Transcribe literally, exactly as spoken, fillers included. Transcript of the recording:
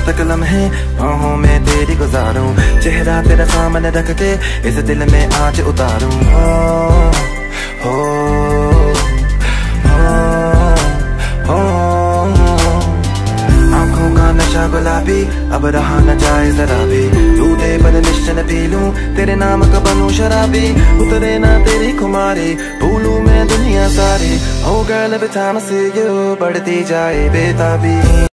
तक लम्हे बाहों में तेरी गुजारूं, चेहरा तेरा सामने रख के इस दिल में आँच उतारूं। हो हो हो हो आंखों का नशा गुलाबी अब रहा न जाए जरा भी, दूधे पर मिश्रण पी लूं तेरे नाम का बनूं शराबी। उतरे ना तेरी खुमारी भूलूं मैं दुनिया सारी, हो गर्ल विद टाइम आई सी यू बढ़ती जाए बेताबी।